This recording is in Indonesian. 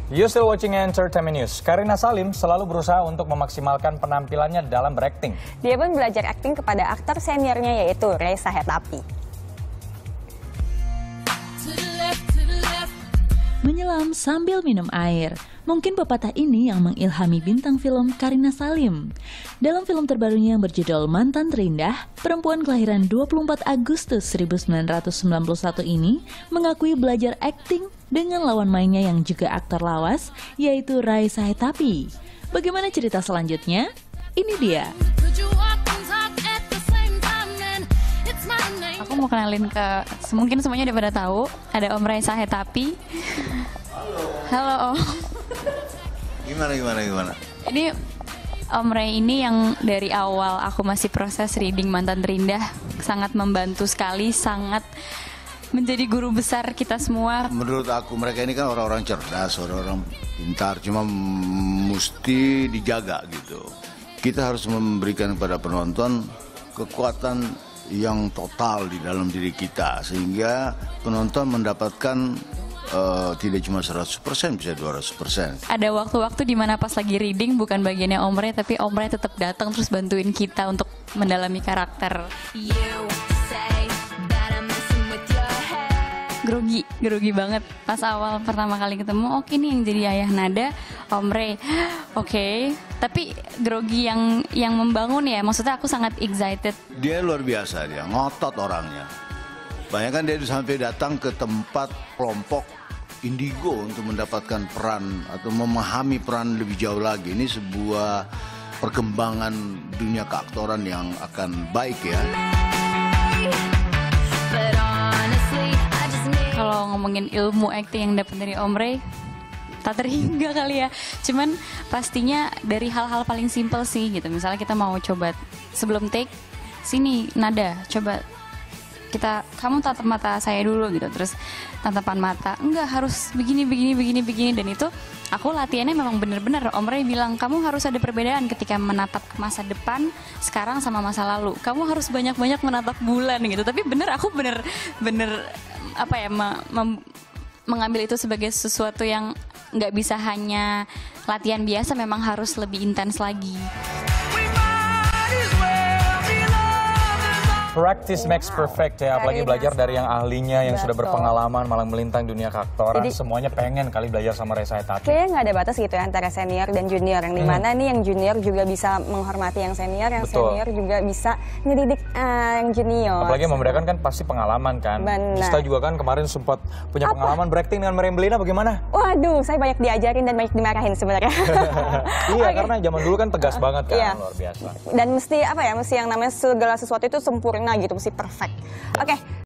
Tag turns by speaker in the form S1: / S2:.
S1: You still watching Entertainment News. Karina Salim selalu berusaha untuk memaksimalkan penampilannya dalam berakting.
S2: Dia pun belajar akting kepada aktor seniornya yaitu Reza Hetapi.
S3: Menyelam sambil minum air. Mungkin pepatah ini yang mengilhami bintang film Karina Salim. Dalam film terbarunya yang berjudul Mantan Terindah, perempuan kelahiran 24 Agustus 1991 ini mengakui belajar akting dengan lawan mainnya yang juga aktor lawas, yaitu Reza Hetapi. Bagaimana cerita selanjutnya? Ini dia.
S4: Aku mau kenalin ke, mungkin semuanya udah pada tahu, ada Om Reza Hetapi. Halo Om.
S5: Gimana?
S4: Ini Om Ray ini yang dari awal aku masih proses reading Mantan Terindah sangat membantu sekali, sangat menjadi guru besar kita semua.
S5: Menurut aku mereka ini kan orang-orang cerdas, orang-orang pintar, cuma mesti dijaga gitu. Kita harus memberikan kepada penonton kekuatan yang total di dalam diri kita, sehingga penonton mendapatkan tidak cuma 100%, bisa 200%.
S4: Ada waktu-waktu di mana pas lagi reading bukan bagiannya Om Ray, tapi Om Ray tetap datang terus bantuin kita untuk mendalami karakter. Grogi banget pas awal pertama kali ketemu. Oke, nih yang jadi ayah Nada Om Ray. Oke, tapi grogi yang membangun ya. Maksudnya aku sangat excited.
S5: Dia luar biasa, dia ngotot orangnya. Bayangkan dia sampai datang ke tempat kelompok indigo untuk mendapatkan peran atau memahami peran lebih jauh lagi. Ini sebuah perkembangan dunia keaktoran yang akan baik ya.
S4: Kalau ngomongin ilmu acting yang dapat dari Om Ray, tak terhingga kali ya. Cuman pastinya dari hal-hal paling simpel sih gitu. Misalnya kita mau coba sebelum take, sini Nada, coba kamu tatap mata saya dulu gitu, terus tatapan mata enggak harus begini, dan itu aku latihannya memang bener-bener Om Ray bilang kamu harus ada perbedaan ketika menatap masa depan sekarang sama masa lalu, kamu harus banyak-banyak menatap bulan gitu. Tapi aku bener apa ya mengambil itu sebagai sesuatu yang nggak bisa hanya latihan biasa, memang harus lebih intens lagi.
S1: Practice makes perfect ya, apalagi belajar dari yang ahlinya, yang sudah berpengalaman malang melintang dunia keaktoran. Jadi, semuanya pengen kali belajar sama Reza Hetapi.
S2: Kayaknya nggak ada batas gitu ya antara senior dan junior, yang dimana nih yang junior juga bisa menghormati yang senior, yang senior juga bisa ngedidik yang junior.
S1: Apalagi yang membedakan kan pasti pengalaman kan. Kita juga kan kemarin sempat punya pengalaman berakting dengan Meriam Bellina, bagaimana?
S2: Waduh, saya banyak diajarin dan banyak dimarahin sebenarnya.
S1: Iya, karena zaman dulu kan tegas banget kan, luar biasa.
S2: Dan mesti apa ya, mesti yang namanya segala sesuatu itu sempurna gitu, mesti perfect. Oke.